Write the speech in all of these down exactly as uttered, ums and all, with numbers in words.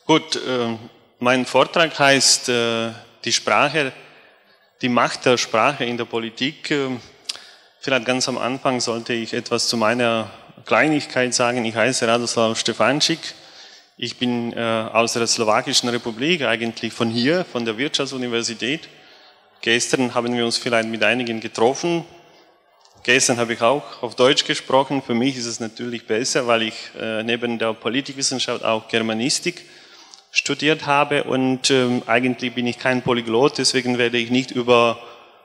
Gut, äh, mein Vortrag heißt äh, die Sprache, die Macht der Sprache in der Politik. Äh, vielleicht ganz am Anfang sollte ich etwas zu meiner Kleinigkeit sagen. Ich heiße Radoslav Stefančík. Ich bin äh, aus der Slowakischen Republik, eigentlich von hier, von der Wirtschaftsuniversität. Gestern haben wir uns vielleicht mit einigen getroffen. Gestern habe ich auch auf Deutsch gesprochen. Für mich ist es natürlich besser, weil ich äh, neben der Politikwissenschaft auch Germanistik studiert habe und ähm, eigentlich bin ich kein Polyglot, deswegen werde ich nicht über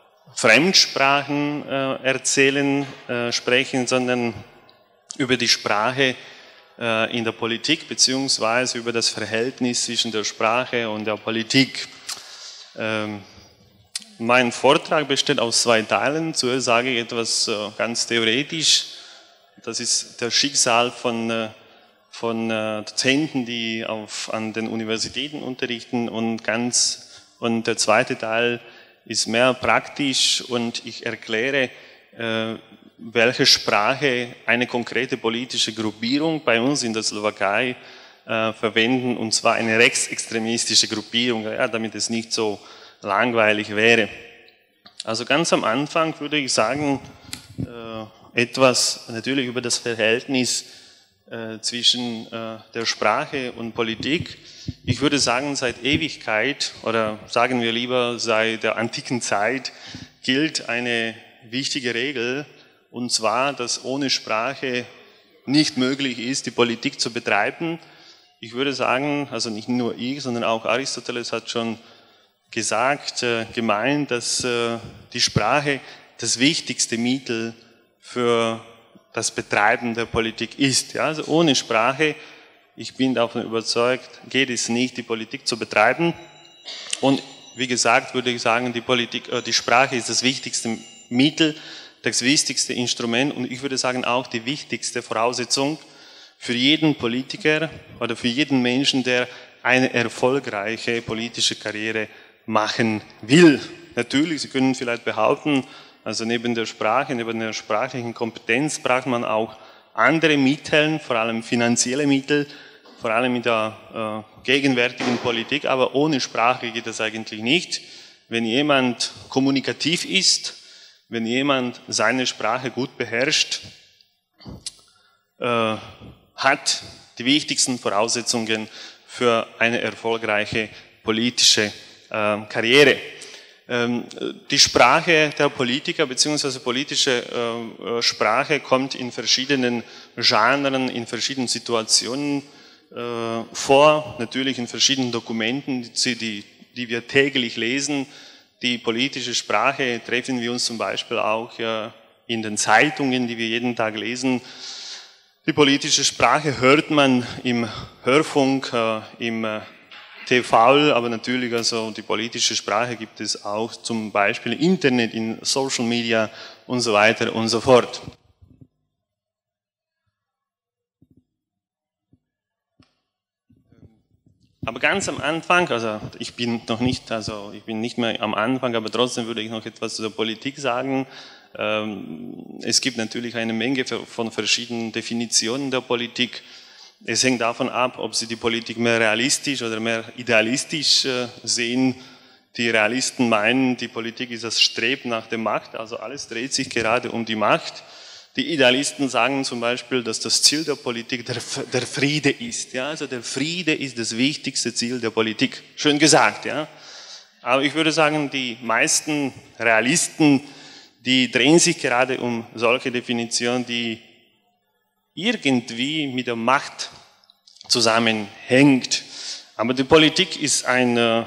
Fremdsprachen äh, erzählen, äh, sprechen, sondern über die Sprache äh, in der Politik beziehungsweise über das Verhältnis zwischen der Sprache und der Politik. Ähm, mein Vortrag besteht aus zwei Teilen. Zuerst sage ich etwas äh, ganz theoretisch. Das ist das Schicksal von äh, von äh, Dozenten, die auf, an den Universitäten unterrichten und ganz, und der zweite Teil ist mehr praktisch und ich erkläre, äh, welche Sprache eine konkrete politische Gruppierung bei uns in der Slowakei äh, verwenden, und zwar eine rechtsextremistische Gruppierung, ja, damit es nicht so langweilig wäre. Also ganz am Anfang würde ich sagen, äh, etwas natürlich über das Verhältnis zwischen äh, der Sprache und Politik. Ich würde sagen, seit Ewigkeit, oder sagen wir lieber seit der antiken Zeit, gilt eine wichtige Regel, und zwar, dass ohne Sprache nicht möglich ist, die Politik zu betreiben. Ich würde sagen, also nicht nur ich, sondern auch Aristoteles hat schon gesagt, äh, gemeint, dass äh, die Sprache das wichtigste Mittel für das Betreiben der Politik ist. Ja, also ohne Sprache, ich bin davon überzeugt, geht es nicht, die Politik zu betreiben. Und wie gesagt, würde ich sagen, die Politik, äh, die Sprache ist das wichtigste Mittel, das wichtigste Instrument und ich würde sagen auch die wichtigste Voraussetzung für jeden Politiker oder für jeden Menschen, der eine erfolgreiche politische Karriere machen will. Natürlich, Sie können vielleicht behaupten, also neben der Sprache, neben der sprachlichen Kompetenz braucht man auch andere Mittel, vor allem finanzielle Mittel, vor allem in der äh, gegenwärtigen Politik, aber ohne Sprache geht das eigentlich nicht. Wenn jemand kommunikativ ist, wenn jemand seine Sprache gut beherrscht, äh, hat die wichtigsten Voraussetzungen für eine erfolgreiche politische äh, Karriere. Die Sprache der Politiker bzw. politische äh, Sprache kommt in verschiedenen Genren, in verschiedenen Situationen äh, vor, natürlich in verschiedenen Dokumenten, die, die, die wir täglich lesen. Die politische Sprache treffen wir uns zum Beispiel auch äh, in den Zeitungen, die wir jeden Tag lesen. Die politische Sprache hört man im Hörfunk, äh, im äh, T V, aber natürlich also die politische Sprache gibt es auch zum Beispiel im Internet, in Social Media und so weiter und so fort. Aber ganz am Anfang, also ich bin noch nicht, also ich bin nicht mehr am Anfang, aber trotzdem würde ich noch etwas zur Politik sagen. Es gibt natürlich eine Menge von verschiedenen Definitionen der Politik. Es hängt davon ab, ob Sie die Politik mehr realistisch oder mehr idealistisch äh, sehen. Die Realisten meinen, die Politik ist das Streben nach der Macht, also alles dreht sich gerade um die Macht. Die Idealisten sagen zum Beispiel, dass das Ziel der Politik der, der Friede ist. Ja? Also der Friede ist das wichtigste Ziel der Politik. Schön gesagt, ja. Aber ich würde sagen, die meisten Realisten, die drehen sich gerade um solche Definitionen, die irgendwie mit der Macht zusammenhängt. Aber die Politik ist ein äh,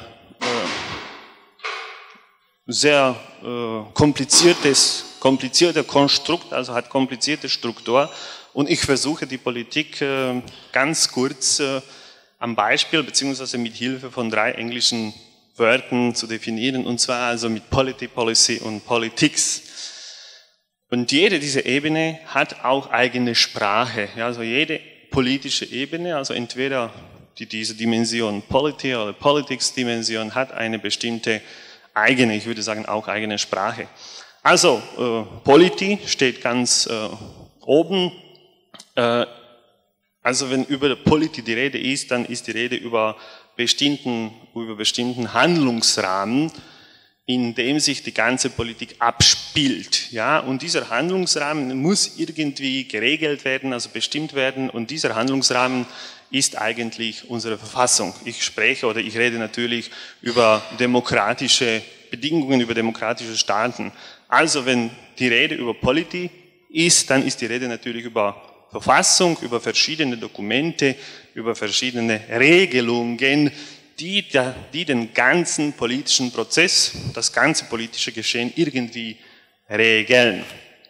sehr äh, kompliziertes, komplizierter Konstrukt, also hat komplizierte Struktur. Und ich versuche die Politik äh, ganz kurz äh, am Beispiel beziehungsweise mit Hilfe von drei englischen Wörtern zu definieren, und zwar also mit Polity, Policy und Politics. Und jede dieser Ebene hat auch eigene Sprache. Ja, also jede politische Ebene, also entweder die, diese Dimension Polity oder Politics-Dimension hat eine bestimmte eigene, ich würde sagen auch eigene Sprache. Also äh, Polity steht ganz äh, oben. Äh, Also wenn über Politik die Rede ist, dann ist die Rede über bestimmten, über bestimmten Handlungsrahmen, in dem sich die ganze Politik abspielt. Ja? Und dieser Handlungsrahmen muss irgendwie geregelt werden, also bestimmt werden. Und dieser Handlungsrahmen ist eigentlich unsere Verfassung. Ich spreche oder ich rede natürlich über demokratische Bedingungen, über demokratische Staaten. Also wenn die Rede über Politik ist, dann ist die Rede natürlich über Verfassung, über verschiedene Dokumente, über verschiedene Regelungen, die, die den ganzen politischen Prozess, das ganze politische Geschehen irgendwie regeln.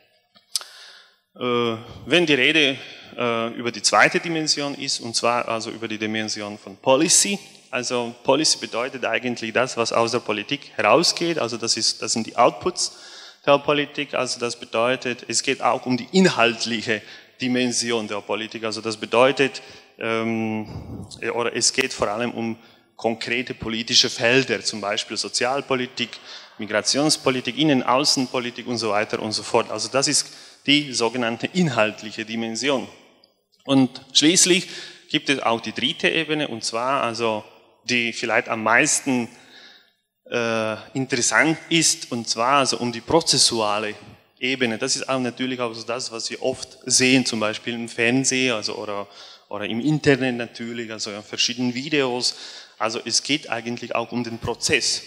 Wenn die Rede über die zweite Dimension ist, und zwar also über die Dimension von Policy, also Policy bedeutet eigentlich das, was aus der Politik herausgeht, also das, ist, das sind die Outputs der Politik, also das bedeutet, es geht auch um die inhaltliche Dimension der Politik, also das bedeutet, ähm, oder es geht vor allem um konkrete politische Felder, zum Beispiel Sozialpolitik, Migrationspolitik, Innen-, Außenpolitik und so weiter und so fort. Also das ist die sogenannte inhaltliche Dimension. Und schließlich gibt es auch die dritte Ebene, und zwar also die vielleicht am meisten äh, interessant ist, und zwar also um die prozessuale Ebene. Das ist auch natürlich auch so das, was wir oft sehen, zum Beispiel im Fernsehen also oder, oder im Internet natürlich, also in verschiedenen Videos. Also es geht eigentlich auch um den Prozess.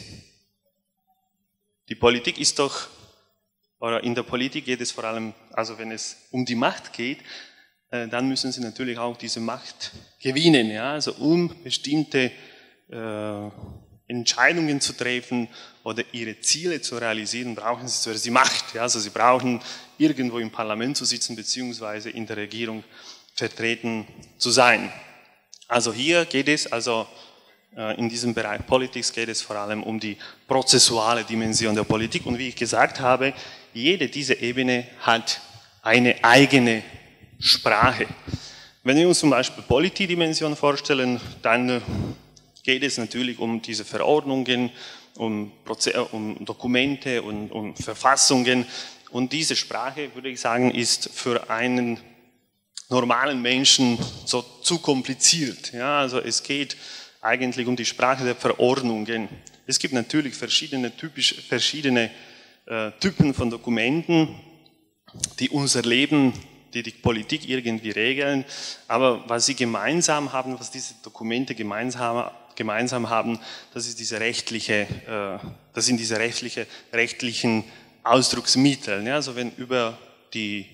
Die Politik ist doch, oder in der Politik geht es vor allem, also wenn es um die Macht geht, äh, dann müssen sie natürlich auch diese Macht gewinnen, ja, also um bestimmte äh, Entscheidungen zu treffen oder ihre Ziele zu realisieren, brauchen sie zuerst die Macht. Ja, also sie brauchen irgendwo im Parlament zu sitzen, beziehungsweise in der Regierung vertreten zu sein. Also hier geht es also in diesem Bereich Politik geht es vor allem um die prozessuale Dimension der Politik. Und wie ich gesagt habe, jede dieser Ebene hat eine eigene Sprache. Wenn wir uns zum Beispiel Politik-Dimension vorstellen, dann geht es natürlich um diese Verordnungen, um, Proze- um Dokumente und um Verfassungen. Und diese Sprache, würde ich sagen, ist für einen normalen Menschen so zu kompliziert. Ja, also es geht eigentlich um die Sprache der Verordnungen. Es gibt natürlich verschiedene, typisch, verschiedene äh, Typen von Dokumenten, die unser Leben, die die Politik irgendwie regeln, aber was sie gemeinsam haben, was diese Dokumente gemeinsam, gemeinsam haben, das ist diese rechtliche, äh, das sind diese rechtliche, rechtlichen Ausdrucksmittel. Ja? Also wenn über die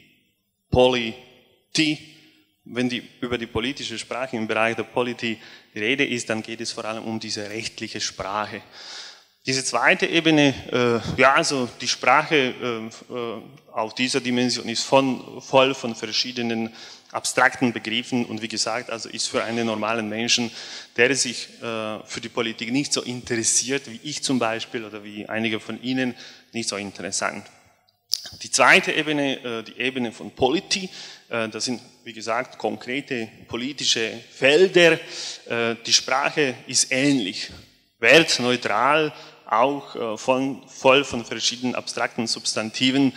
Politik Wenn die, über die politische Sprache im Bereich der Politik die Rede ist, dann geht es vor allem um diese rechtliche Sprache. Diese zweite Ebene, äh, ja, also die Sprache äh, auf dieser Dimension ist von, voll von verschiedenen abstrakten Begriffen und wie gesagt, also ist für einen normalen Menschen, der sich äh, für die Politik nicht so interessiert, wie ich zum Beispiel oder wie einige von Ihnen, nicht so interessant. Die zweite Ebene, äh, die Ebene von Politik, das sind, wie gesagt, konkrete politische Felder. Die Sprache ist ähnlich, wertneutral, auch von, voll von verschiedenen abstrakten Substantiven,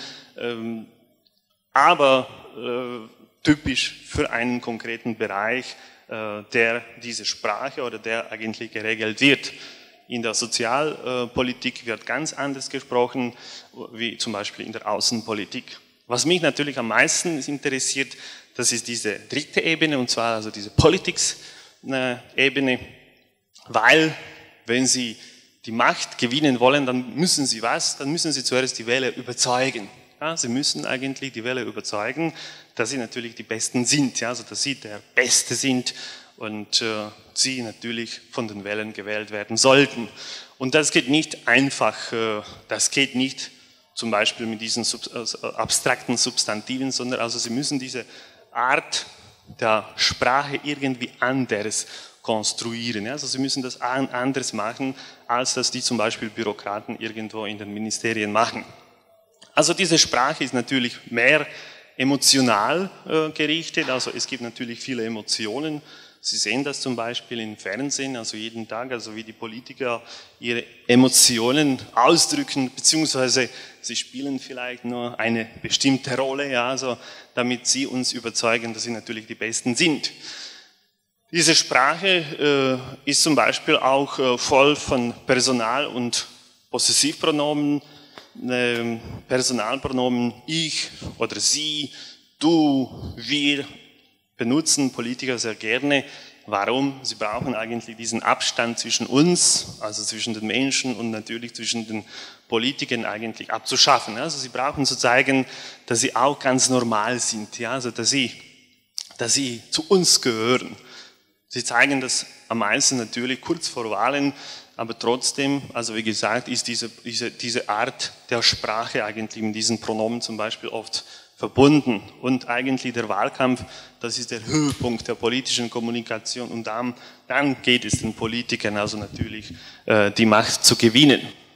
aber typisch für einen konkreten Bereich, der diese Sprache oder der eigentlich geregelt wird. In der Sozialpolitik wird ganz anders gesprochen, wie zum Beispiel in der Außenpolitik. Was mich natürlich am meisten interessiert, das ist diese dritte Ebene, und zwar also diese Politics-Ebene, weil wenn Sie die Macht gewinnen wollen, dann müssen Sie was? Dann müssen Sie zuerst die Wähler überzeugen. Ja, Sie müssen eigentlich die Wähler überzeugen, dass Sie natürlich die Besten sind, ja, also dass Sie der Beste sind und äh, Sie natürlich von den Wählern gewählt werden sollten. Und das geht nicht einfach, äh, das geht nicht zum Beispiel mit diesen sub, äh, abstrakten Substantiven, sondern also Sie müssen diese Art der Sprache irgendwie anders konstruieren. Ja? Also Sie müssen das anders machen, als das die zum Beispiel Bürokraten irgendwo in den Ministerien machen. Also diese Sprache ist natürlich mehr emotional äh, gerichtet, also es gibt natürlich viele Emotionen Sie sehen das zum Beispiel im Fernsehen, also jeden Tag, also wie die Politiker ihre Emotionen ausdrücken, beziehungsweise sie spielen vielleicht nur eine bestimmte Rolle, ja, also damit sie uns überzeugen, dass sie natürlich die Besten sind. Diese Sprache äh, ist zum Beispiel auch äh, voll von Personal- und Possessivpronomen, äh, Personalpronomen ich oder sie, du, wir, benutzen Politiker sehr gerne. Warum? Sie brauchen eigentlich diesen Abstand zwischen uns, also zwischen den Menschen und natürlich zwischen den Politikern eigentlich abzuschaffen. Also sie brauchen zu zeigen, dass sie auch ganz normal sind, ja? Also dass sie, dass sie zu uns gehören. Sie zeigen das am meisten natürlich kurz vor Wahlen, aber trotzdem, also wie gesagt, ist diese, diese, diese Art der Sprache eigentlich mit diesen Pronomen zum Beispiel oft verbunden. Und eigentlich der Wahlkampf, das ist der Höhepunkt der politischen Kommunikation und dann, dann geht es den Politikern also natürlich äh, die Macht zu gewinnen.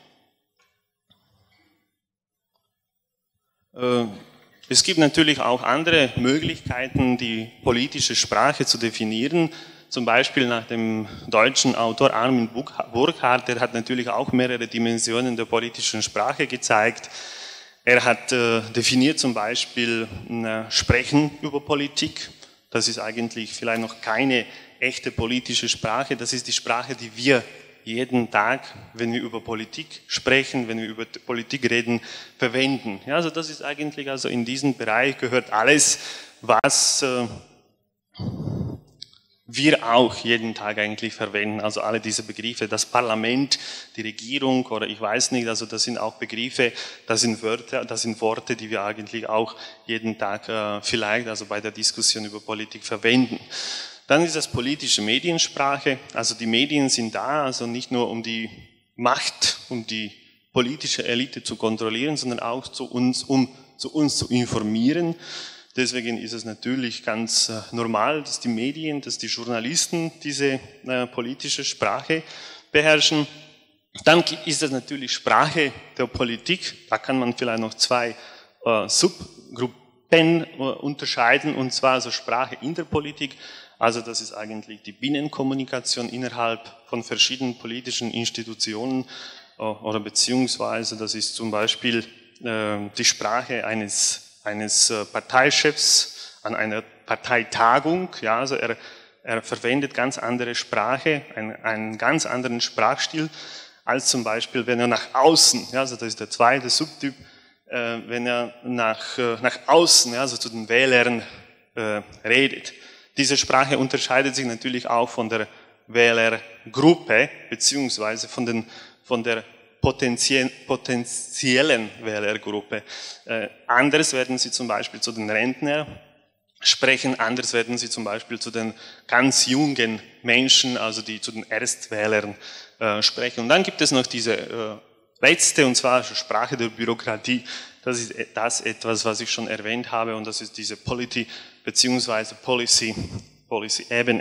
Äh, es gibt natürlich auch andere Möglichkeiten, die politische Sprache zu definieren. Zum Beispiel nach dem deutschen Autor Armin Burkhardt, der hat natürlich auch mehrere Dimensionen der politischen Sprache gezeigt. Er hat äh, definiert zum Beispiel äh, Sprechen über Politik. Das ist eigentlich vielleicht noch keine echte politische Sprache. Das ist die Sprache, die wir jeden Tag, wenn wir über Politik sprechen, wenn wir über Politik reden, verwenden. Ja, also das ist eigentlich, also in diesen Bereich gehört alles, was äh, wir auch jeden Tag eigentlich verwenden, also alle diese Begriffe, das Parlament, die Regierung oder ich weiß nicht, also das sind auch Begriffe, das sind Wörter, das sind Worte, die wir eigentlich auch jeden Tag äh, vielleicht, also bei der Diskussion über Politik verwenden. Dann ist das politische Mediensprache, also die Medien sind da, also nicht nur um die Macht, um die politische Elite zu kontrollieren, sondern auch zu uns, um zu uns zu informieren. Deswegen ist es natürlich ganz äh, normal, dass die Medien, dass die Journalisten diese äh, politische Sprache beherrschen. Dann ist es natürlich Sprache der Politik. Da kann man vielleicht noch zwei äh, Subgruppen äh, unterscheiden, und zwar also Sprache in der Politik. Also das ist eigentlich die Binnenkommunikation innerhalb von verschiedenen politischen Institutionen äh, oder beziehungsweise das ist zum Beispiel äh, die Sprache eines eines Parteichefs an einer Parteitagung, ja, also er, er verwendet ganz andere Sprache, einen, einen ganz anderen Sprachstil, als zum Beispiel, wenn er nach außen, ja, also das ist der zweite Subtyp, äh, wenn er nach, äh, nach außen, ja, also zu den Wählern äh, redet. Diese Sprache unterscheidet sich natürlich auch von der Wählergruppe, beziehungsweise von, den, von der potenziellen Wählergruppe. Äh, anders werden sie zum Beispiel zu den Rentnern sprechen, anders werden sie zum Beispiel zu den ganz jungen Menschen, also die zu den Erstwählern äh, sprechen. Und dann gibt es noch diese äh, letzte, und zwar Sprache der Bürokratie. Das ist das etwas, was ich schon erwähnt habe, und das ist diese Polity bzw. Policy, Policy-Ebene.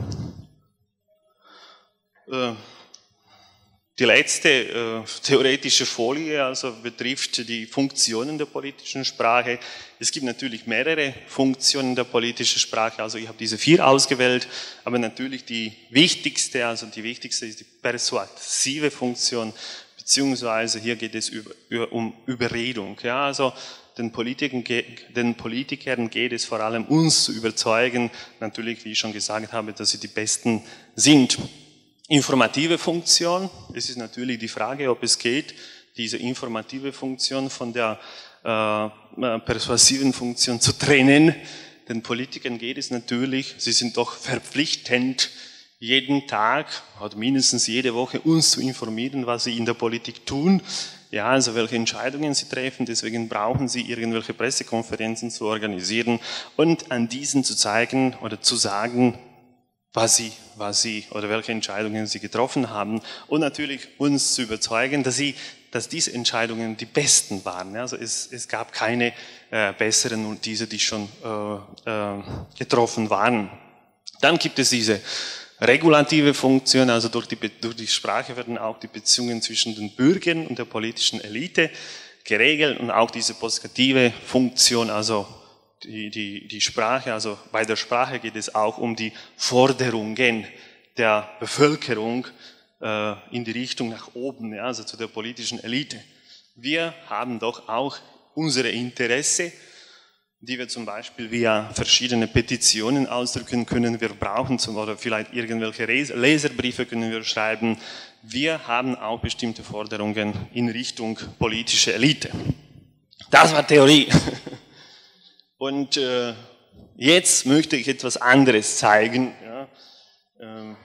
Äh, Die letzte äh, theoretische Folie also betrifft die Funktionen der politischen Sprache. Es gibt natürlich mehrere Funktionen der politischen Sprache, also ich habe diese vier ausgewählt, aber natürlich die wichtigste, also die wichtigste ist die persuasive Funktion, beziehungsweise hier geht es über, über, um Überredung. Ja, also den Politikern, den Politikern geht es vor allem, uns zu überzeugen, natürlich, wie ich schon gesagt habe, dass sie die Besten sind. Informative Funktion, es ist natürlich die Frage, ob es geht, diese informative Funktion von der äh, persuasiven Funktion zu trennen. Den Politikern geht es natürlich, sie sind doch verpflichtend, jeden Tag oder mindestens jede Woche uns zu informieren, was sie in der Politik tun, ja, also welche Entscheidungen sie treffen, deswegen brauchen sie irgendwelche Pressekonferenzen zu organisieren und an diesen zu zeigen oder zu sagen, was sie, was sie oder welche Entscheidungen sie getroffen haben und natürlich uns zu überzeugen, dass sie, dass diese Entscheidungen die besten waren. Also es, es gab keine äh, besseren und diese, die schon äh, äh, getroffen waren. Dann gibt es diese regulative Funktion, also durch die, durch die Sprache werden auch die Beziehungen zwischen den Bürgern und der politischen Elite geregelt und auch diese positive Funktion, also die, die, die Sprache, also bei der Sprache geht es auch um die Forderungen der Bevölkerung äh, in die Richtung nach oben, ja, also zu der politischen Elite. Wir haben doch auch unsere Interesse, die wir zum Beispiel via verschiedene Petitionen ausdrücken können. Wir brauchen zum, oder vielleicht irgendwelche Leserbriefe können wir schreiben. Wir haben auch bestimmte Forderungen in Richtung politische Elite. Das war Theorie. Und äh, jetzt möchte ich etwas anderes zeigen. Ja. Ähm,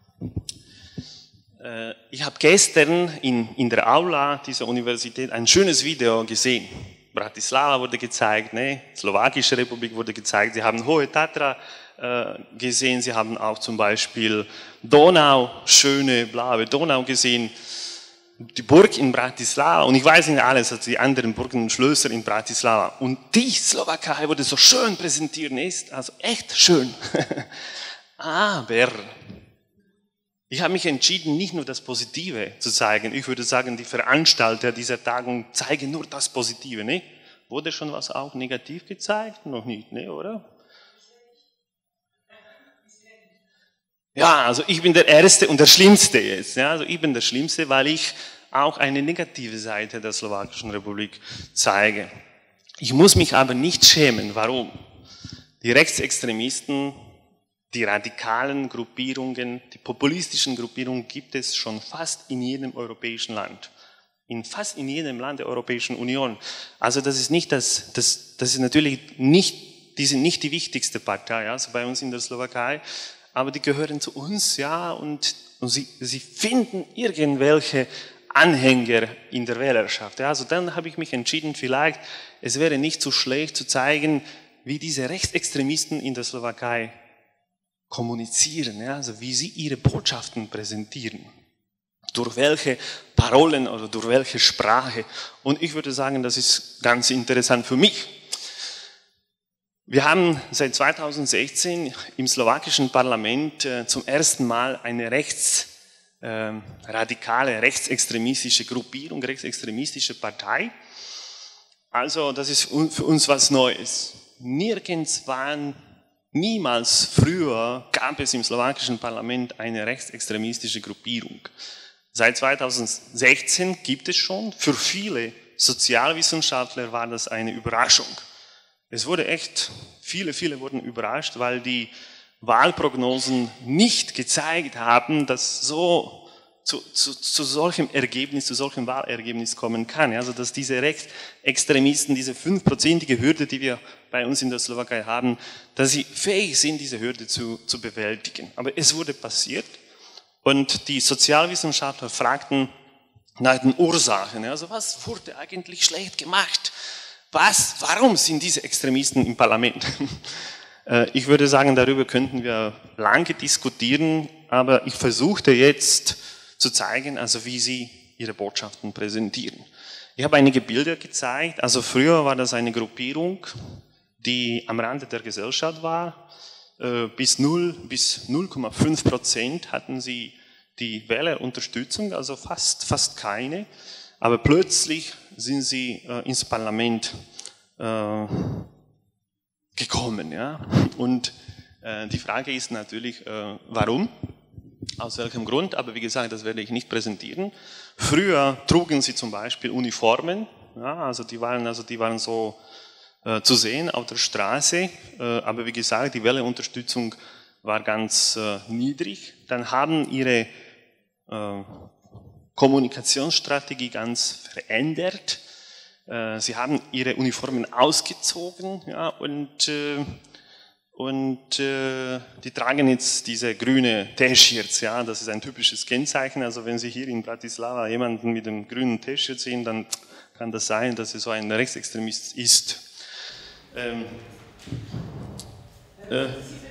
äh, ich habe gestern in, in der Aula dieser Universität ein schönes Video gesehen. Bratislava wurde gezeigt, ne? Slowakische Republik wurde gezeigt. Sie haben Hohe Tatra äh, gesehen. Sie haben auch zum Beispiel Donau, schöne blaue Donau gesehen. Die Burg in Bratislava und ich weiß nicht alles, also die anderen Burgen und Schlösser in Bratislava. Und die Slowakei wurde so schön präsentiert, ist also echt schön. Aber ich habe mich entschieden, nicht nur das Positive zu zeigen. Ich würde sagen, die Veranstalter dieser Tagung zeigen nur das Positive. Ne? Wurde schon was auch negativ gezeigt? Noch nicht, ne, oder? Ja, also ich bin der Erste und der Schlimmste jetzt. Ja, also ich bin der Schlimmste, weil ich auch eine negative Seite der Slowakischen Republik zeige. Ich muss mich aber nicht schämen. Warum? Die Rechtsextremisten, die radikalen Gruppierungen, die populistischen Gruppierungen gibt es schon fast in jedem europäischen Land. In fast in jedem Land der Europäischen Union. Also das ist nicht das, das, das ist natürlich nicht, die sind nicht die wichtigste Partei, also bei uns in der Slowakei. Aber die gehören zu uns, ja, und, und sie, sie finden irgendwelche Anhänger in der Wählerschaft. Ja. Also dann habe ich mich entschieden, vielleicht, es wäre nicht so schlecht zu zeigen, wie diese Rechtsextremisten in der Slowakei kommunizieren, ja, also wie sie ihre Botschaften präsentieren. Durch welche Parolen oder durch welche Sprache. Und ich würde sagen, das ist ganz interessant für mich. Wir haben seit zweitausendsechzehn im slowakischen Parlament äh, zum ersten Mal eine rechtsradikale, äh, rechtsextremistische Gruppierung, rechtsextremistische Partei. Also das ist für uns was Neues. Nirgends waren, niemals früher gab es im slowakischen Parlament eine rechtsextremistische Gruppierung. Seit zweitausendsechzehn gibt es schon, für viele Sozialwissenschaftler war das eine Überraschung. Es wurde echt, viele, viele wurden überrascht, weil die Wahlprognosen nicht gezeigt haben, dass so zu, zu, zu solchem Ergebnis, zu solchem Wahlergebnis kommen kann. Also dass diese Rechtsextremisten, diese fünfprozentige Hürde, die wir bei uns in der Slowakei haben, dass sie fähig sind, diese Hürde zu, zu bewältigen. Aber es wurde passiert und die Sozialwissenschaftler fragten nach den Ursachen. Also was wurde eigentlich schlecht gemacht? Was, warum sind diese Extremisten im Parlament? Ich würde sagen, darüber könnten wir lange diskutieren, aber ich versuchte jetzt zu zeigen, also wie sie ihre Botschaften präsentieren. Ich habe einige Bilder gezeigt, also früher war das eine Gruppierung, die am Rande der Gesellschaft war, bis null bis null Komma fünf Prozent hatten sie die Wählerunterstützung, also fast, fast keine. Aber plötzlich sind sie äh, ins Parlament äh, gekommen. Ja? Und äh, die Frage ist natürlich, äh, warum? Aus welchem Grund? Aber wie gesagt, das werde ich nicht präsentieren. Früher trugen sie zum Beispiel Uniformen. Ja? Also, die waren, also die waren so äh, zu sehen auf der Straße. Äh, aber wie gesagt, die Wählerunterstützung war ganz äh, niedrig. Dann haben ihre äh, Kommunikationsstrategie ganz verändert. Sie haben ihre Uniformen ausgezogen, ja, und, und die tragen jetzt diese grüne T-Shirts. Ja, das ist ein typisches Kennzeichen. Also wenn Sie hier in Bratislava jemanden mit dem grünen T-Shirt sehen, dann kann das sein, dass er so ein Rechtsextremist ist. Ähm, äh,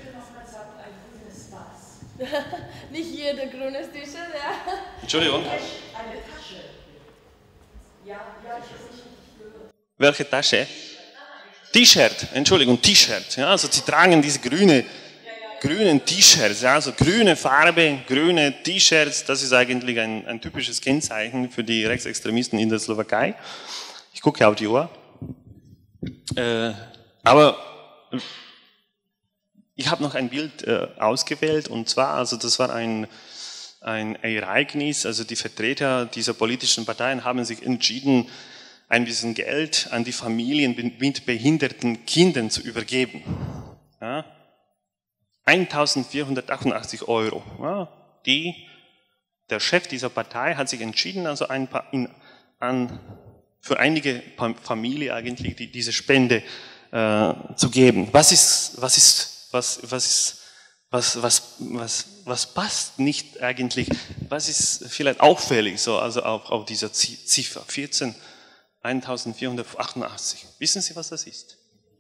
Nicht jeder grünes T-Shirt, ja. Entschuldigung. Eine Tasche. Ja, ja, ich habe nicht gehört. Welche Tasche? T-Shirt, Entschuldigung, T-Shirt. Ja, also sie tragen diese grüne, grünen T-Shirts, ja, also grüne Farbe, grüne T-Shirts, das ist eigentlich ein, ein typisches Kennzeichen für die Rechtsextremisten in der Slowakei. Ich gucke auf die Uhr. Äh, aber ich habe noch ein Bild äh, ausgewählt, und zwar, also das war ein, ein Ereignis, also die Vertreter dieser politischen Parteien haben sich entschieden, ein bisschen Geld an die Familien mit behinderten Kindern zu übergeben. Ja? eintausendvierhundertachtundachtzig Euro. Ja? Die, der Chef dieser Partei hat sich entschieden, also ein paar, in, an, für einige Familien eigentlich die, diese Spende äh, zu geben. Was ist, was ist, was, was ist, was, was, was, was passt nicht eigentlich? Was ist vielleicht auffällig so, also auf, auf dieser Ziffer vierzehn, eintausendvierhundertachtundachtzig? Wissen Sie, was das ist?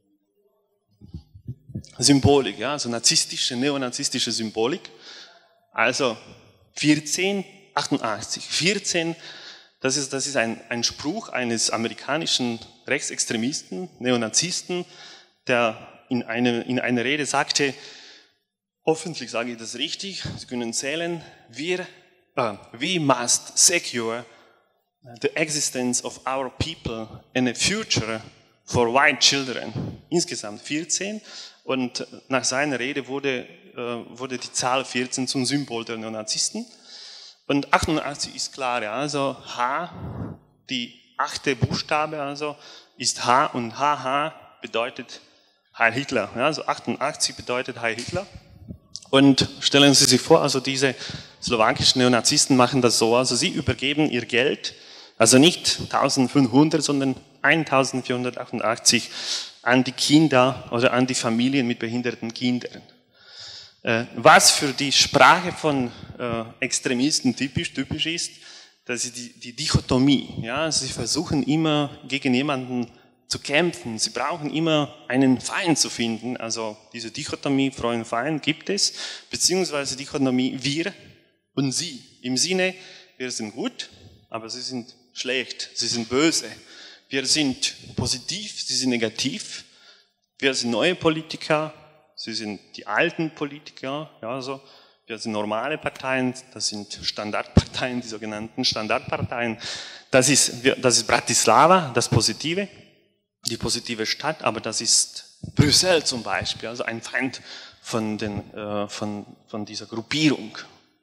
Symbolik, ja, also narzisstische, neonazistische Symbolik. Also vierzehn achtundachtzig. vierzehn, das ist, das ist ein, ein Spruch eines amerikanischen Rechtsextremisten, Neonazisten, der in, eine, in einer Rede sagte, hoffentlich sage ich das richtig, Sie können zählen, wir, uh, we must secure the existence of our people and a future for white children. Insgesamt vierzehn, und nach seiner Rede wurde, uh, wurde die Zahl vierzehn zum Symbol der Neonazisten. Und achtundachtzig ist klar, ja, also H, die achte Buchstabe also, ist H, und H H bedeutet Heil Hitler. Ja, also achtundachtzig bedeutet Heil Hitler. Und stellen Sie sich vor, also diese slowakischen Neonazisten machen das so, also sie übergeben ihr Geld, also nicht eintausendfünfhundert, sondern eintausendvierhundertachtundachtzig an die Kinder oder an die Familien mit behinderten Kindern. Was für die Sprache von Extremisten typisch, typisch ist, das ist die, die Dichotomie. Ja? Sie versuchen immer gegen jemanden zu kämpfen. Sie brauchen immer einen Feind zu finden. Also diese Dichotomie Freund-Feind gibt es, beziehungsweise Dichotomie wir und sie. Im Sinne, wir sind gut, aber sie sind schlecht, sie sind böse. Wir sind positiv, sie sind negativ. Wir sind neue Politiker, sie sind die alten Politiker. Ja, also wir sind normale Parteien, das sind Standardparteien, die sogenannten Standardparteien. Das ist, das ist Bratislava, das Positive. Die positive Stadt, aber das ist Brüssel zum Beispiel, also ein Feind von, den, äh, von, von dieser Gruppierung.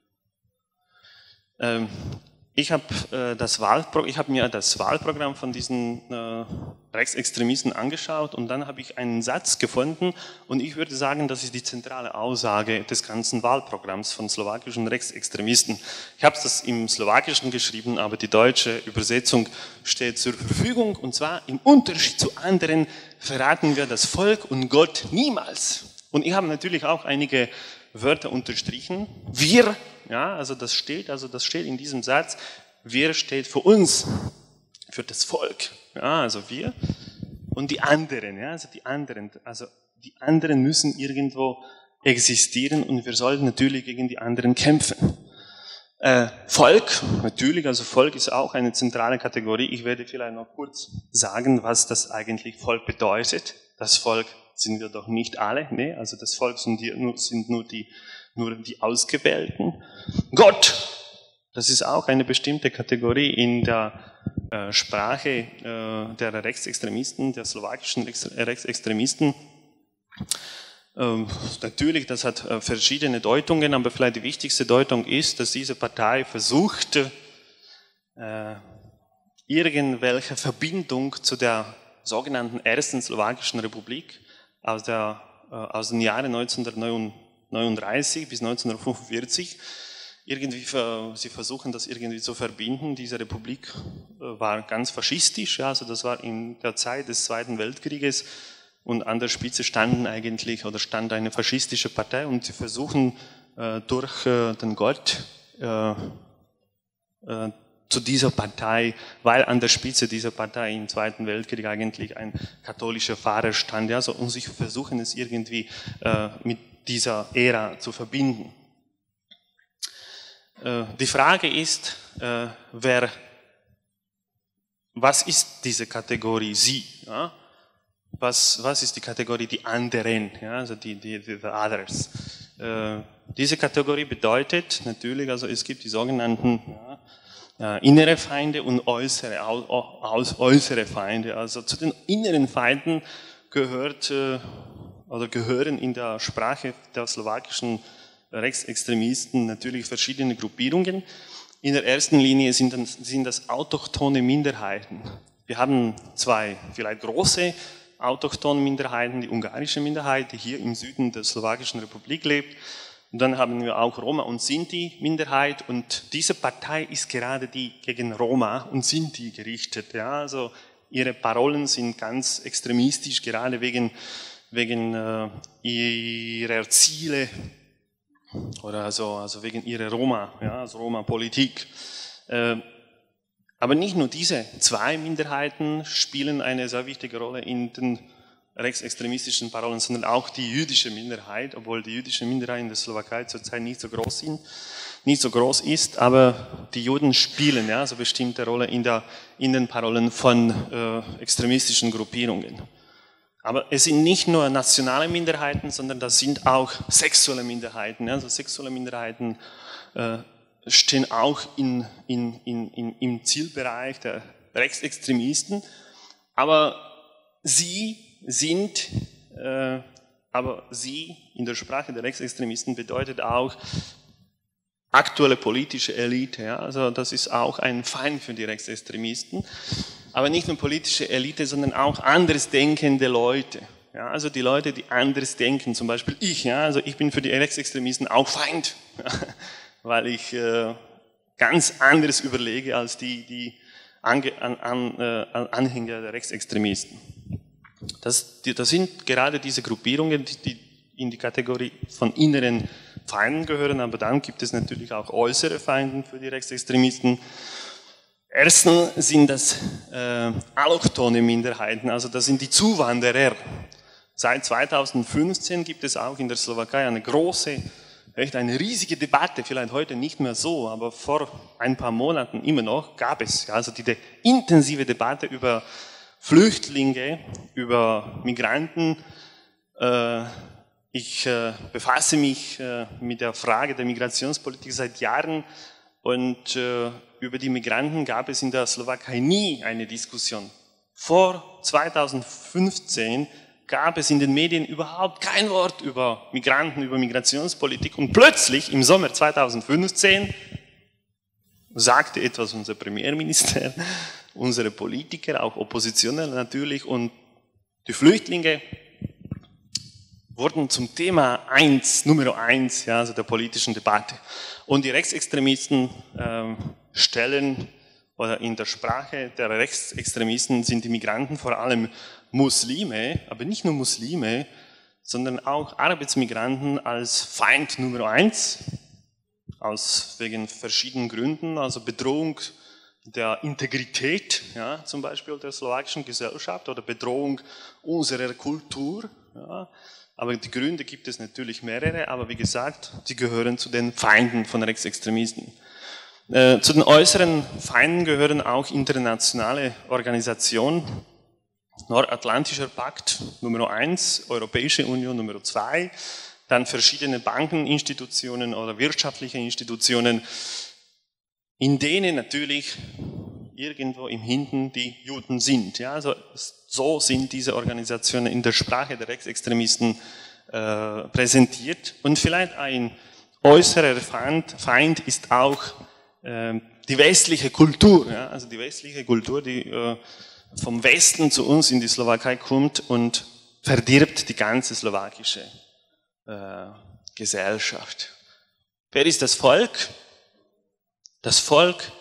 Ähm, ich habe äh, das Wahlpro ich habe mir das Wahlprogramm von diesen äh, Rechtsextremisten angeschaut, und dann habe ich einen Satz gefunden, und ich würde sagen, das ist die zentrale Aussage des ganzen Wahlprogramms von slowakischen Rechtsextremisten. Ich habe das im Slowakischen geschrieben, aber die deutsche Übersetzung steht zur Verfügung, und zwar: im Unterschied zu anderen verraten wir das Volk und Gott niemals. Und ich habe natürlich auch einige Wörter unterstrichen. Wir, ja, also das steht, also das steht in diesem Satz. Wir steht für uns, für das Volk, ja, also wir und die anderen, ja, also die anderen, also die anderen müssen irgendwo existieren, und wir sollten natürlich gegen die anderen kämpfen. Äh, Volk, natürlich, also Volk ist auch eine zentrale Kategorie. Ich werde vielleicht noch kurz sagen, was das eigentlich Volk bedeutet. Das Volk sind wir doch nicht alle, ne? Also das Volk sind, die, sind nur, die, nur die Ausgewählten. Gott, das ist auch eine bestimmte Kategorie in der äh, Sprache äh, der Rechtsextremisten, der slowakischen Rechtsextremisten. Ähm, natürlich, das hat äh, verschiedene Deutungen, aber vielleicht die wichtigste Deutung ist, dass diese Partei versucht, äh, irgendwelche Verbindung zu der sogenannten ersten slowakischen Republik aus, der, äh, aus den Jahren neunzehnhundertneununddreißig bis neunzehnhundertfünfundvierzig. Irgendwie, sie versuchen das irgendwie zu verbinden. Diese Republik äh, war ganz faschistisch, ja, also das war in der Zeit des Zweiten Weltkrieges, und an der Spitze standen eigentlich oder stand eine faschistische Partei, und sie versuchen äh, durch äh, den Gott äh, äh, zu dieser Partei, weil an der Spitze dieser Partei im Zweiten Weltkrieg eigentlich ein katholischer Pfarrer stand, ja, so, und sie versuchen es irgendwie äh, mit dieser Ära zu verbinden. Äh, die Frage ist, äh, wer, was ist diese Kategorie Sie? Ja? Was, was ist die Kategorie die anderen, ja? Also die, die, die the others? Äh, diese Kategorie bedeutet natürlich, also es gibt die sogenannten ja, äh, innere Feinde und äußere, aus, äußere Feinde. Also zu den inneren Feinden gehört äh, oder gehören in der Sprache der slowakischen Rechtsextremisten natürlich verschiedene Gruppierungen. In der ersten Linie sind das, sind das autochthone Minderheiten. Wir haben zwei vielleicht große autochthone Minderheiten, die ungarische Minderheit, die hier im Süden der Slowakischen Republik lebt. Und dann haben wir auch Roma und Sinti-Minderheit, und diese Partei ist gerade die gegen Roma und Sinti gerichtet. Ja, also ihre Parolen sind ganz extremistisch, gerade wegen, wegen äh, ihrer Ziele oder also, also wegen ihrer Roma, ja, also Roma-Politik. Äh, aber nicht nur diese zwei Minderheiten spielen eine sehr wichtige Rolle in den rechtsextremistischen Parolen, sondern auch die jüdische Minderheit, obwohl die jüdische Minderheit in der Slowakei zurzeit nicht so groß sind, nicht so groß ist, aber die Juden spielen ja so bestimmte Rolle in, der, in den Parolen von äh, extremistischen Gruppierungen. Aber es sind nicht nur nationale Minderheiten, sondern das sind auch sexuelle Minderheiten. Ja? Also sexuelle Minderheiten äh, stehen auch in, in, in, in, im Zielbereich der Rechtsextremisten, aber sie sind, äh, aber sie in der Sprache der Rechtsextremisten bedeutet auch aktuelle politische Elite. Ja? Also das ist auch ein Feind für die Rechtsextremisten. Aber nicht nur politische Elite, sondern auch anders denkende Leute. Ja? Also die Leute, die anders denken, zum Beispiel ich. Ja? Also ich bin für die Rechtsextremisten auch Feind, ja? Weil ich äh, ganz anders überlege als die, die Ange an, an, äh, Anhänger der Rechtsextremisten. Das, das sind gerade diese Gruppierungen, die in die Kategorie von inneren Feinden gehören, aber dann gibt es natürlich auch äußere Feinde für die Rechtsextremisten. Erstens sind das äh, allochthone Minderheiten, also das sind die Zuwanderer. Seit zweitausendfünfzehn gibt es auch in der Slowakei eine große, echt eine riesige Debatte, vielleicht heute nicht mehr so, aber vor ein paar Monaten immer noch gab es also diese intensive Debatte über Flüchtlinge, über Migranten. Ich befasse mich mit der Frage der Migrationspolitik seit Jahren, und über die Migranten gab es in der Slowakei nie eine Diskussion. Vor zweitausendfünfzehn gab es in den Medien überhaupt kein Wort über Migranten, über Migrationspolitik, und plötzlich im Sommer zweitausendfünfzehn sagte etwas unser Premierminister, unsere Politiker, auch Oppositionelle natürlich, und die Flüchtlinge wurden zum Thema eins, Nummer eins, ja, also der politischen Debatte. Und die Rechtsextremisten äh, stellen, oder in der Sprache der Rechtsextremisten sind die Migranten vor allem Muslime, aber nicht nur Muslime, sondern auch Arbeitsmigranten als Feind Nummer eins, aus wegen verschiedenen Gründen, also Bedrohung der Integrität, ja, zum Beispiel der slowakischen Gesellschaft, oder Bedrohung unserer Kultur. Ja. Aber die Gründe gibt es natürlich mehrere, aber wie gesagt, sie gehören zu den Feinden von Rechtsextremisten. Äh, zu den äußeren Feinden gehören auch internationale Organisationen, Nordatlantischer Pakt Nummer eins, Europäische Union Nummer zwei, dann verschiedene Bankeninstitutionen oder wirtschaftliche Institutionen, in denen natürlich irgendwo im Hinten die Juden sind. Ja, also so sind diese Organisationen in der Sprache der Rechtsextremisten äh, präsentiert. Und vielleicht ein äußerer Feind, Feind ist auch äh, die westliche Kultur. Ja, also die westliche Kultur, die äh, vom Westen zu uns in die Slowakei kommt und verdirbt die ganze slowakische äh, Gesellschaft. Wer ist das Volk? Das Volk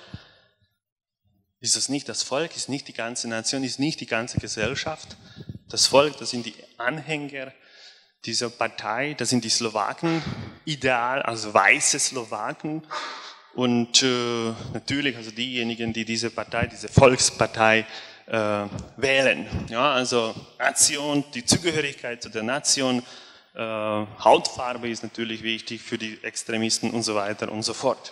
ist es nicht, das Volk ist nicht die ganze Nation, ist nicht die ganze Gesellschaft. Das Volk, das sind die Anhänger dieser Partei, das sind die Slowaken, ideal, also weiße Slowaken, und äh, natürlich also diejenigen, die diese Partei, diese Volkspartei äh, wählen. Ja, also Nation, die Zugehörigkeit zu der Nation, äh, Hautfarbe ist natürlich wichtig für die Extremisten und so weiter und so fort.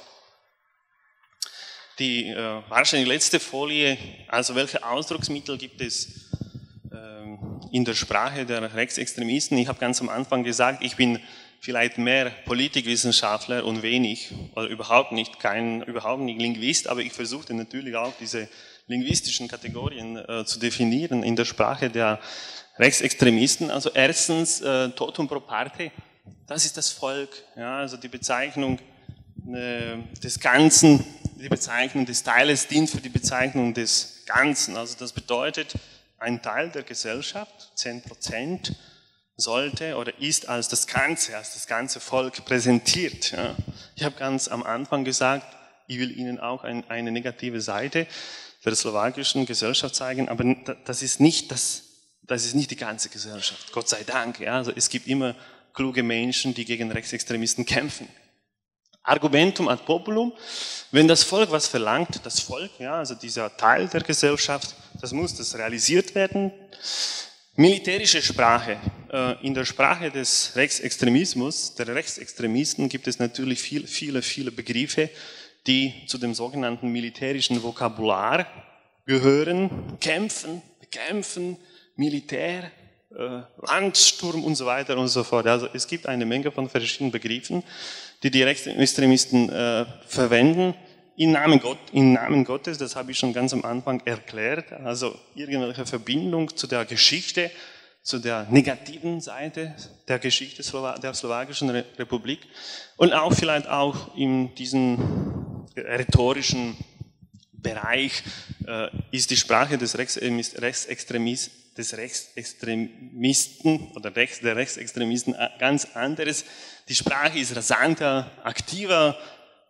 Die äh, wahrscheinlich letzte Folie, also welche Ausdrucksmittel gibt es äh, in der Sprache der Rechtsextremisten? Ich habe ganz am Anfang gesagt, ich bin vielleicht mehr Politikwissenschaftler und wenig, oder überhaupt nicht, kein, überhaupt nicht Linguist, aber ich versuchte natürlich auch diese linguistischen Kategorien äh, zu definieren in der Sprache der Rechtsextremisten. Also erstens, äh, Totum pro parte, das ist das Volk, ja, also die Bezeichnung äh, des Ganzen, die Bezeichnung des Teiles dient für die Bezeichnung des Ganzen. Also das bedeutet, ein Teil der Gesellschaft, zehn Prozent, sollte oder ist als das Ganze, als das ganze Volk präsentiert. Ja. Ich habe ganz am Anfang gesagt, ich will Ihnen auch ein, eine negative Seite der slowakischen Gesellschaft zeigen, aber das ist nicht das, das ist nicht die ganze Gesellschaft, Gott sei Dank. Ja. Also es gibt immer kluge Menschen, die gegen Rechtsextremisten kämpfen. Argumentum ad populum, wenn das Volk was verlangt, das Volk, ja, also dieser Teil der Gesellschaft, das muss das realisiert werden. Militärische Sprache. In der Sprache des Rechtsextremismus, der Rechtsextremisten, gibt es natürlich viel, viele, viele Begriffe, die zu dem sogenannten militärischen Vokabular gehören. Kämpfen, bekämpfen, Militär, äh, Landsturm und so weiter und so fort. Also es gibt eine Menge von verschiedenen Begriffen, die die Rechtsextremisten äh, verwenden. Im Namen, Gott, Im Namen Gottes, das habe ich schon ganz am Anfang erklärt, also irgendwelche Verbindung zu der Geschichte, zu der negativen Seite der Geschichte der Slowakischen Republik und auch vielleicht auch in diesem rhetorischen Bereich äh, ist die Sprache des Rechtsextremisten, des Rechtsextremisten oder Rechts, der Rechtsextremisten ganz anderes. Die Sprache ist rasanter, aktiver,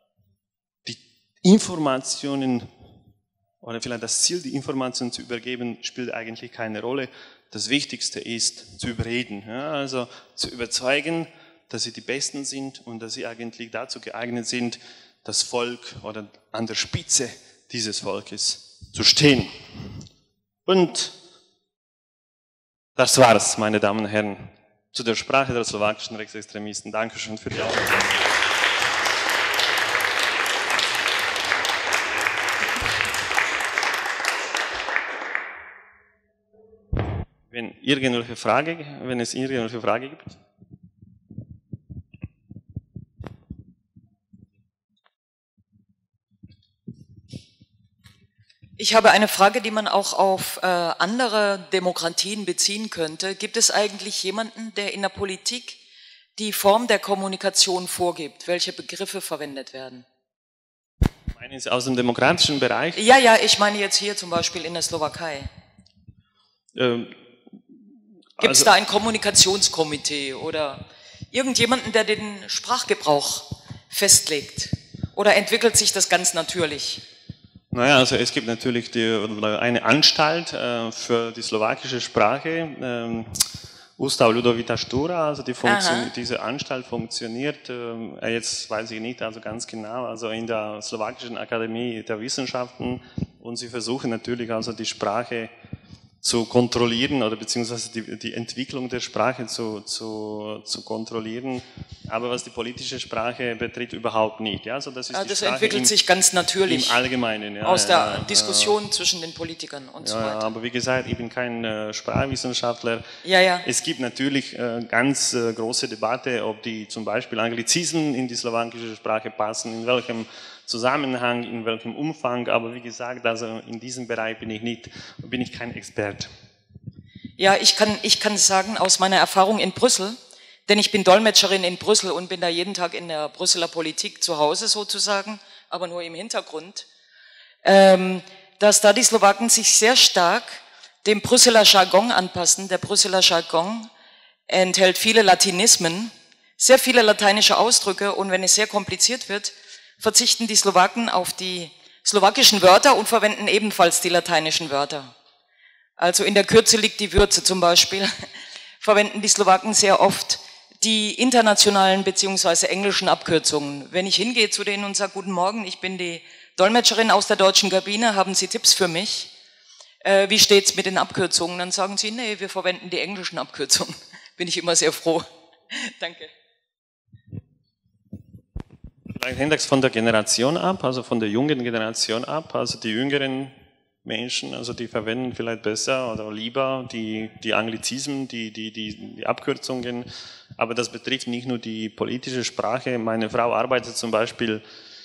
Informationen oder vielleicht das Ziel, die Informationen zu übergeben, spielt eigentlich keine Rolle. Das Wichtigste ist zu überreden, ja, also zu überzeugen, dass sie die Besten sind und dass sie eigentlich dazu geeignet sind, das Volk oder an der Spitze dieses Volkes zu stehen. Und das war's, meine Damen und Herren, zu der Sprache der slowakischen Rechtsextremisten. Dankeschön für die Aufmerksamkeit. Wenn, irgendwelche Frage, wenn es irgendwelche Frage gibt. Ich habe eine Frage, die man auch auf äh, andere Demokratien beziehen könnte. Gibt es eigentlich jemanden, der in der Politik die Form der Kommunikation vorgibt, welche Begriffe verwendet werden? Meinen Sie aus dem demokratischen Bereich? Ja, ja, ich meine jetzt hier zum Beispiel in der Slowakei. Ähm, Gibt es also, da ein Kommunikationskomitee oder irgendjemanden, der den Sprachgebrauch festlegt? Oder entwickelt sich das ganz natürlich? Naja, also es gibt natürlich die, eine Anstalt äh, für die slowakische Sprache, ähm, Ustav Ľudovita Štúra, also die diese Anstalt funktioniert, äh, jetzt weiß ich nicht also ganz genau, also in der Slowakischen Akademie der Wissenschaften, und sie versuchen natürlich also die Sprache zu kontrollieren oder beziehungsweise die, die Entwicklung der Sprache zu, zu, zu kontrollieren, aber was die politische Sprache betrifft, überhaupt nicht. Ja, also das ist ja, die das Sprache entwickelt im, sich ganz natürlich im Allgemeinen. Ja, aus der ja, Diskussion ja, zwischen den Politikern und ja, so weiter. Ja, aber wie gesagt, ich bin kein äh, Sprachwissenschaftler. Ja, ja. Es gibt natürlich äh, ganz äh, große Debatte, ob die zum Beispiel Anglizismen in die slowakische Sprache passen, in welchem Zusammenhang, in welchem Umfang, aber wie gesagt, also in diesem Bereich bin ich nicht, bin ich kein Experte. Ja, ich kann, ich kann sagen aus meiner Erfahrung in Brüssel, denn ich bin Dolmetscherin in Brüssel und bin da jeden Tag in der Brüsseler Politik zu Hause sozusagen, aber nur im Hintergrund, ähm, dass da die Slowaken sich sehr stark dem Brüsseler Jargon anpassen. Der Brüsseler Jargon enthält viele Latinismen, sehr viele lateinische Ausdrücke, und wenn es sehr kompliziert wird, verzichten die Slowaken auf die slowakischen Wörter und verwenden ebenfalls die lateinischen Wörter. Also in der Kürze liegt die Würze zum Beispiel, verwenden die Slowaken sehr oft die internationalen beziehungsweise englischen Abkürzungen. Wenn ich hingehe zu denen und sage, guten Morgen, ich bin die Dolmetscherin aus der deutschen Kabine, haben Sie Tipps für mich? Äh, wie steht's mit den Abkürzungen? Dann sagen sie, nee, wir verwenden die englischen Abkürzungen. Bin ich immer sehr froh. Danke. Vielleicht hängt das von der Generation ab, also von der jungen Generation ab. Also die Jüngeren Menschen, also die verwenden vielleicht besser oder lieber die, die Anglizismen, die, die, die, die Abkürzungen, aber das betrifft nicht nur die politische Sprache. Meine Frau arbeitet zum Beispiel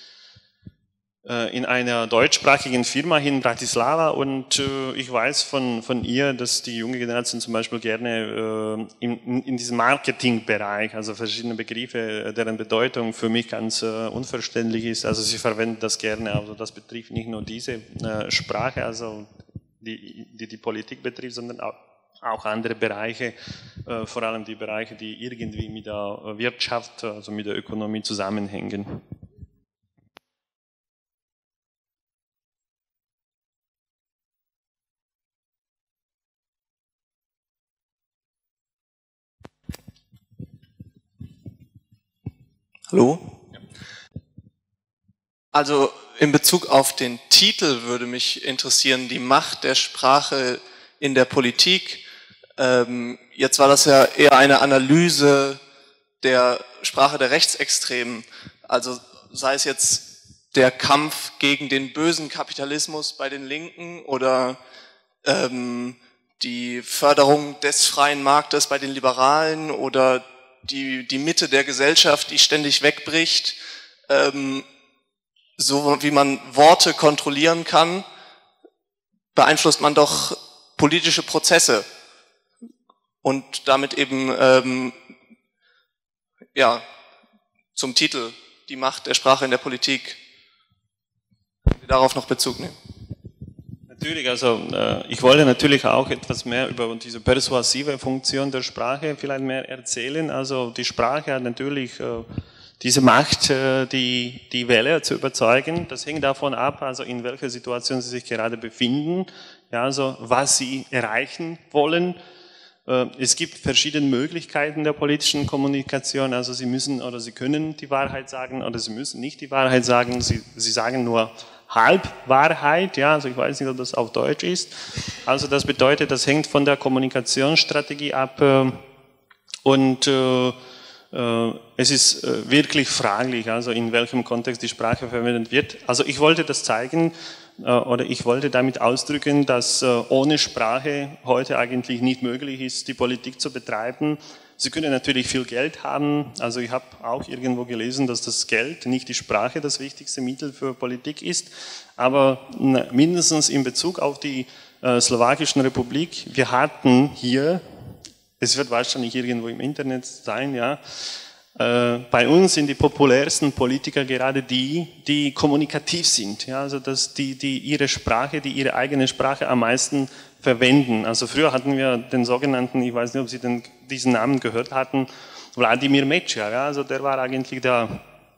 in einer deutschsprachigen Firma hier in Bratislava und äh, ich weiß von, von ihr, dass die junge Generation zum Beispiel gerne äh, in, in diesem Marketingbereich, also verschiedene Begriffe, deren Bedeutung für mich ganz äh, unverständlich ist, also sie verwenden das gerne, also das betrifft nicht nur diese äh, Sprache, also die, die die Politik betrifft, sondern auch, auch andere Bereiche, äh, vor allem die Bereiche, die irgendwie mit der Wirtschaft, also mit der Ökonomie zusammenhängen. Hallo? Also in Bezug auf den Titel würde mich interessieren, die Macht der Sprache in der Politik. Ähm, jetzt war das ja eher eine Analyse der Sprache der Rechtsextremen, also sei es jetzt der Kampf gegen den bösen Kapitalismus bei den Linken oder ähm, die Förderung des freien Marktes bei den Liberalen oder die, die Mitte der Gesellschaft, die ständig wegbricht, ähm, so wie man Worte kontrollieren kann, beeinflusst man doch politische Prozesse und damit eben ähm, ja, zum Titel, die Macht der Sprache in der Politik. Können Sie darauf noch Bezug nehmen? Natürlich, also äh, ich wollte natürlich auch etwas mehr über diese persuasive Funktion der Sprache vielleicht mehr erzählen. Also die Sprache hat natürlich äh, diese Macht, äh, die, die Wähler zu überzeugen. Das hängt davon ab, also in welcher Situation sie sich gerade befinden, ja, also was sie erreichen wollen. Äh, es gibt verschiedene Möglichkeiten der politischen Kommunikation. Also sie müssen oder sie können die Wahrheit sagen oder sie müssen nicht die Wahrheit sagen. Sie, sie sagen nur Halbwahrheit, ja, also ich weiß nicht, ob das auf Deutsch ist. Also das bedeutet, das hängt von der Kommunikationsstrategie ab äh, und äh, äh, es ist äh, wirklich fraglich, also in welchem Kontext die Sprache verwendet wird. Also ich wollte das zeigen äh, oder ich wollte damit ausdrücken, dass äh, ohne Sprache heute eigentlich nicht möglich ist, die Politik zu betreiben. Sie können natürlich viel Geld haben, also ich habe auch irgendwo gelesen, dass das Geld, nicht die Sprache, das wichtigste Mittel für Politik ist, aber mindestens in Bezug auf die äh, Slowakischen Republik, wir hatten hier, es wird wahrscheinlich irgendwo im Internet sein, ja, äh, bei uns sind die populärsten Politiker gerade die, die kommunikativ sind, ja, also dass die, die ihre Sprache, die ihre eigene Sprache am meisten verwenden. Also früher hatten wir den sogenannten, ich weiß nicht, ob Sie den, diesen Namen gehört hatten, Wladimir Mečiar, ja, also der war eigentlich der,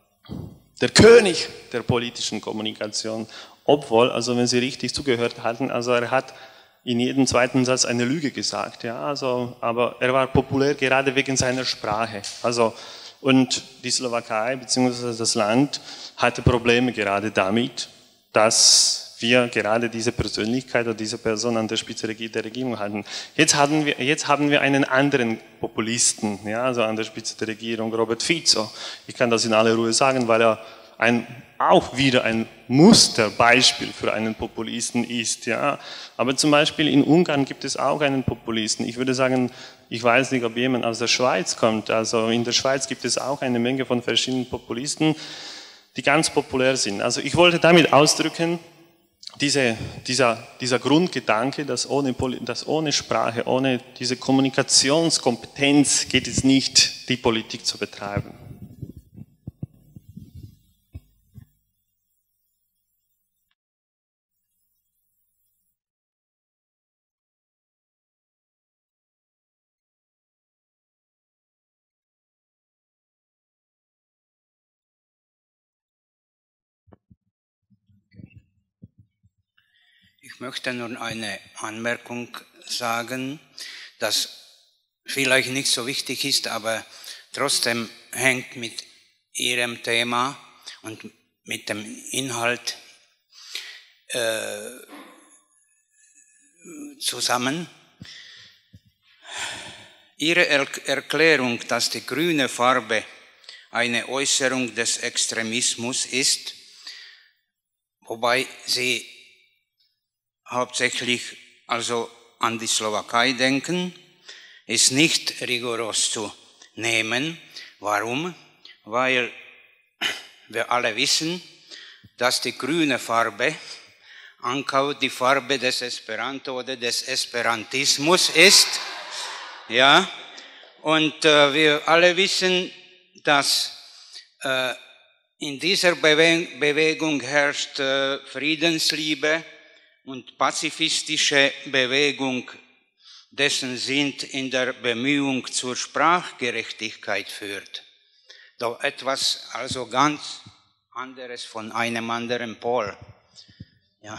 der König der politischen Kommunikation, obwohl, also wenn Sie richtig zugehört hatten, also er hat in jedem zweiten Satz eine Lüge gesagt, ja, also, aber er war populär gerade wegen seiner Sprache, also, und die Slowakei bzw. das Land hatte Probleme gerade damit, dass wir gerade diese Persönlichkeit oder diese Person an der Spitze der Regierung hatten. Jetzt haben wir, jetzt haben wir einen anderen Populisten, ja, also an der Spitze der Regierung, Robert Fico. Ich kann das in aller Ruhe sagen, weil er ein, auch wieder ein Musterbeispiel für einen Populisten ist, ja. Aber zum Beispiel in Ungarn gibt es auch einen Populisten. Ich würde sagen, ich weiß nicht, ob jemand aus der Schweiz kommt. Also in der Schweiz gibt es auch eine Menge von verschiedenen Populisten, die ganz populär sind. Also ich wollte damit ausdrücken, Diese, dieser, dieser Grundgedanke, dass ohne, dass ohne Sprache, ohne diese Kommunikationskompetenz geht es nicht, die Politik zu betreiben. Ich möchte nur eine Anmerkung sagen, das vielleicht nicht so wichtig ist, aber trotzdem hängt mit Ihrem Thema und mit dem Inhalt äh, zusammen. Ihre er Erklärung, dass die grüne Farbe eine Äußerung des Extremismus ist, wobei Sie hauptsächlich also an die Slowakei denken, ist nicht rigoros zu nehmen. Warum? Weil wir alle wissen, dass die grüne Farbe ankaŭ die Farbe des Esperanto oder des Esperantismus ist. Ja, und äh, wir alle wissen, dass äh, in dieser Bewe Bewegung herrscht äh, Friedensliebe und pazifistische Bewegung, dessen sind in der Bemühung zur Sprachgerechtigkeit führt. Doch etwas also ganz anderes von einem anderen Pol. Ja.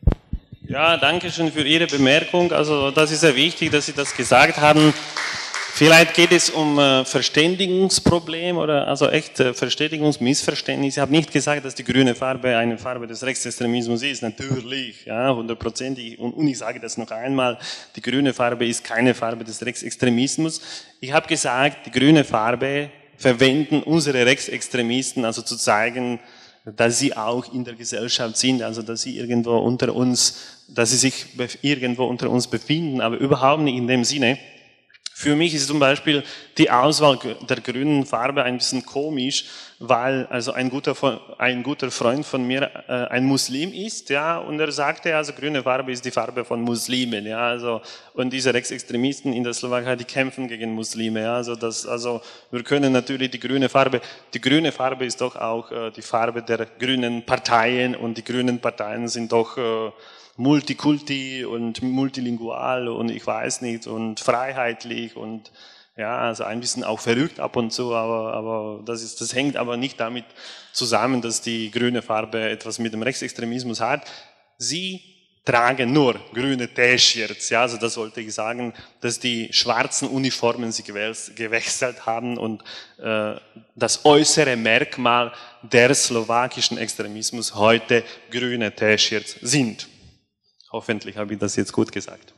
Ja, danke schön für Ihre Bemerkung. Also das ist sehr wichtig, dass Sie das gesagt haben. Vielleicht geht es um äh, Verständigungsproblem oder also echt äh, Verständigungsmissverständnis. Ich habe nicht gesagt, dass die grüne Farbe eine Farbe des Rechtsextremismus ist. Natürlich, ja, hundertprozentig. Und, und ich sage das noch einmal, die grüne Farbe ist keine Farbe des Rechtsextremismus. Ich habe gesagt, die grüne Farbe verwenden unsere Rechtsextremisten, also zu zeigen, dass sie auch in der Gesellschaft sind, also dass sie irgendwo unter uns, dass sie sich irgendwo unter uns befinden, aber überhaupt nicht in dem Sinne. Für mich ist zum Beispiel die Auswahl der grünen Farbe ein bisschen komisch, weil also ein guter, ein guter Freund von mir äh, ein Muslim ist, ja, und er sagte, also grüne Farbe ist die Farbe von Muslimen, ja, also und diese Rechtsextremisten in der Slowakei, die kämpfen gegen Muslime, ja, also das, also wir können natürlich die grüne Farbe, die grüne Farbe ist doch auch äh, die Farbe der grünen Parteien und die grünen Parteien sind doch äh, Multikulti und multilingual und ich weiß nicht und freiheitlich und ja, also ein bisschen auch verrückt ab und zu, aber, aber das ist, das hängt aber nicht damit zusammen, dass die grüne Farbe etwas mit dem Rechtsextremismus hat. Sie tragen nur grüne T-Shirts, ja, also das wollte ich sagen, dass die schwarzen Uniformen sie gewechselt haben und äh, das äußere Merkmal der slowakischen Extremismus heute grüne T-Shirts sind. Hoffentlich habe ich das jetzt gut gesagt.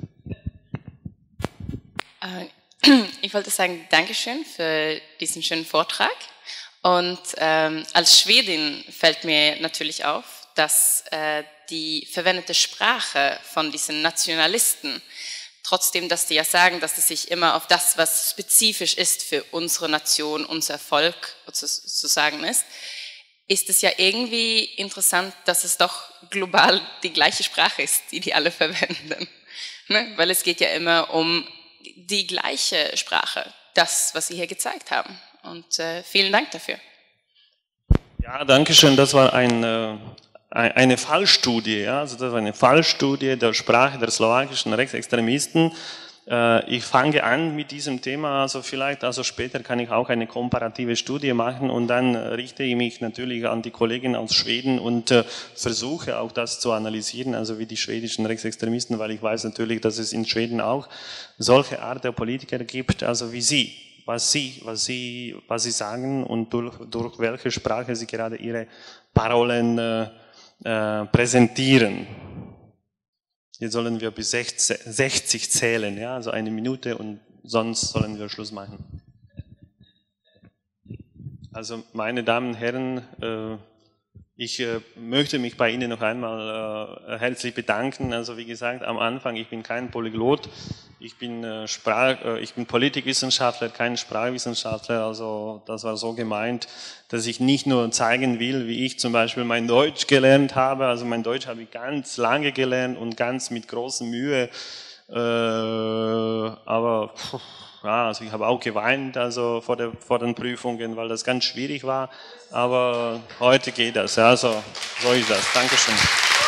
Ich wollte sagen, Dankeschön für diesen schönen Vortrag. Und ähm, als Schwedin fällt mir natürlich auf, dass äh, die verwendete Sprache von diesen Nationalisten, trotzdem, dass die ja sagen, dass es sich immer auf das, was spezifisch ist für unsere Nation, unser Volk zu, zu sagen ist, ist es ja irgendwie interessant, dass es doch global die gleiche Sprache ist, die die alle verwenden. Ne? Weil es geht ja immer um die gleiche Sprache, das, was Sie hier gezeigt haben. Und äh, vielen Dank dafür. Ja, danke schön. Das war ein, äh, eine Fallstudie. Ja? Also das war eine Fallstudie der Sprache der slowakischen Rechtsextremisten. Ich fange an mit diesem Thema, also vielleicht, also später kann ich auch eine komparative Studie machen und dann richte ich mich natürlich an die Kollegen aus Schweden und äh, versuche auch das zu analysieren, also wie die schwedischen Rechtsextremisten, weil ich weiß natürlich, dass es in Schweden auch solche Art der Politiker gibt, also wie Sie, was Sie, was Sie, was Sie sagen und durch, durch welche Sprache Sie gerade Ihre Parolen äh, äh, präsentieren. Hier sollen wir bis sechzig zählen, ja, also eine Minute und sonst sollen wir Schluss machen. Also meine Damen und Herren, äh, ich äh, möchte mich bei Ihnen noch einmal äh, herzlich bedanken. Also wie gesagt, am Anfang, ich bin kein Polyglot, ich bin, äh, Sprach, äh, ich bin Politikwissenschaftler, kein Sprachwissenschaftler, also das war so gemeint, dass ich nicht nur zeigen will, wie ich zum Beispiel mein Deutsch gelernt habe, also mein Deutsch habe ich ganz lange gelernt und ganz mit großer Mühe, äh, aber pff, ja, also ich habe auch geweint also vor, der, vor den Prüfungen, weil das ganz schwierig war, aber heute geht das, also so ist das. Dankeschön.